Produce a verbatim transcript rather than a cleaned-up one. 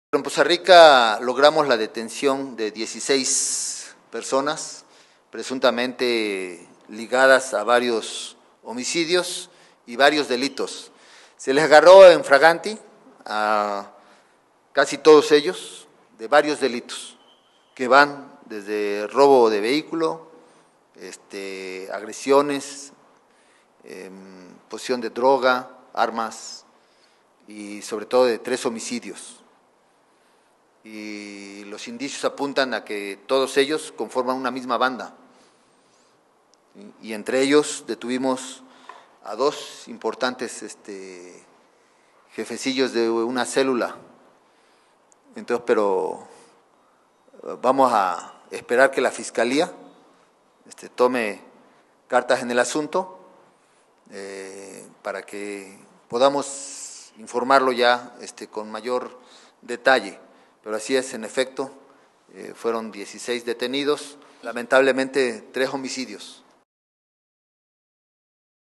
En Poza Rica logramos la detención de dieciséis personas presuntamente ligadas a varios homicidios y varios delitos. Se les agarró en fraganti a casi todos ellos de varios delitos que van desde robo de vehículo, este, agresiones, eh, posesión de droga, armas y sobre todo de tres homicidios. Y los indicios apuntan a que todos ellos conforman una misma banda. Y entre ellos detuvimos a dos importantes este, jefecillos de una célula. Entonces, pero vamos a esperar que la Fiscalía este, tome cartas en el asunto eh, para que podamos informarlo ya este, con mayor detalle. Pero así es, en efecto, eh, fueron dieciséis detenidos, lamentablemente tres homicidios.